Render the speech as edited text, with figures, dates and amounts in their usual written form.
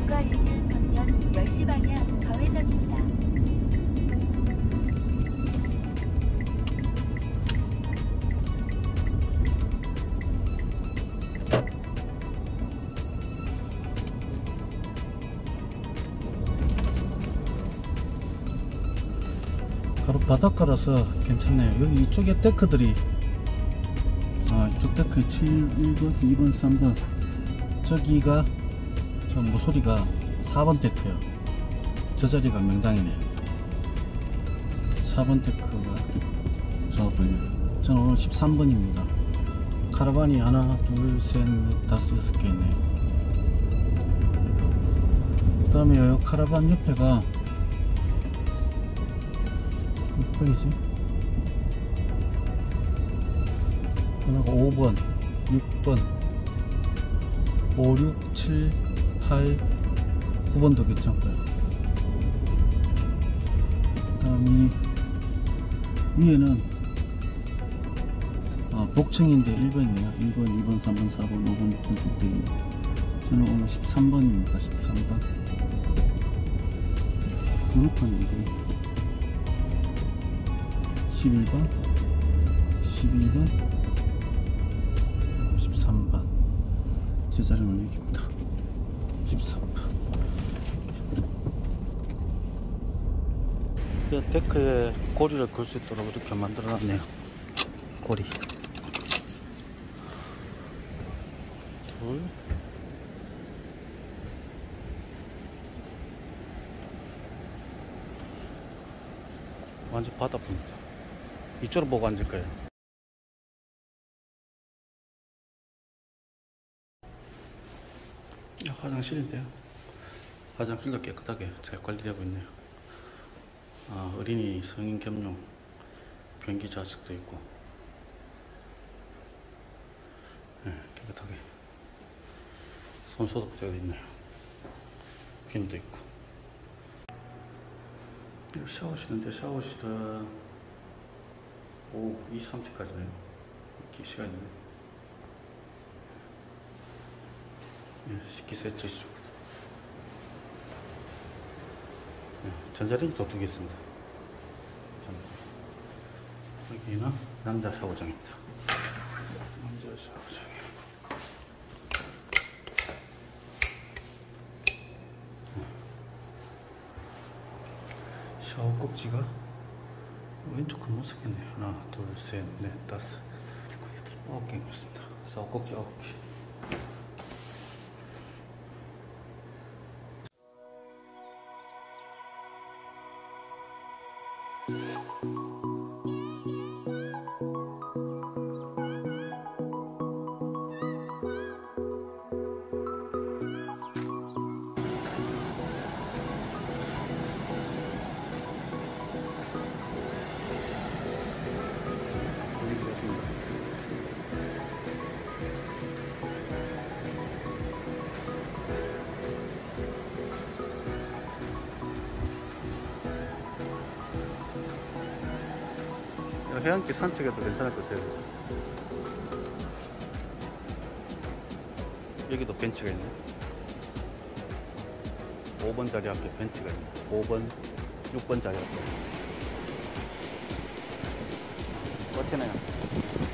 국가 1길 방면 10시 방향 좌회전입니다. 바로 바닷가라서 괜찮네요. 여기 이쪽에 데크들이 이쪽 데크 7, 1번, 2번, 3번 저기가 저 모서리가 4번 데크요. 저 자리가 명당이네요. 4번 데크가 저 보이네요. 저는 오늘 13번입니다. 카라반이 하나, 둘, 셋, 넷, 다섯, 6개 있네요. 그 다음에 요 카라반 옆에가 몇 번이지? 하나가 5번, 6번, 5, 6, 7, 8, 9번도 괜찮고요. 그 다음에 위에는 복층인데 1번이네요. 1번, 2번, 3번, 4번, 5번, 6번, 7번. 저는 오늘 13번입니다. 13번. 등록번인데 11번, 12번, 13번. 제 자리는 여기입니다. 13번. 데크에 고리를 걸 수 있도록 이렇게 만들어 놨네요. 고리. 둘. 완전 바다입니다. 이쪽으로 보고 앉을 거예요. 화장실인데요. 화장실도 깨끗하게 잘 관리되고 있네요. 어린이 성인 겸용 변기 좌측도 있고, 네, 깨끗하게 손소독제도 있네요. 비누도 있고. 이거 샤워실인데 샤워실은 오후 2, 30까지네요. 이렇게 시간이 있네. 네, 식기 세트죠. 네, 전자레인지도 2개 있습니다. 여기는 남자 샤워장입니다. 남자 샤워장. 샤워 꼭지가 왼쪽 건 못 쓰겠네요. 하나, 둘, 셋, 넷, 다섯, 9개가 있습니다. 샤워 꼭지 9개. 해안길 산책해도 괜찮을 것 같아요. 여기도 벤치가 있네. 5번 자리 앞에 벤치가 있네. 5번, 6번 자리 앞에. 멋지네요.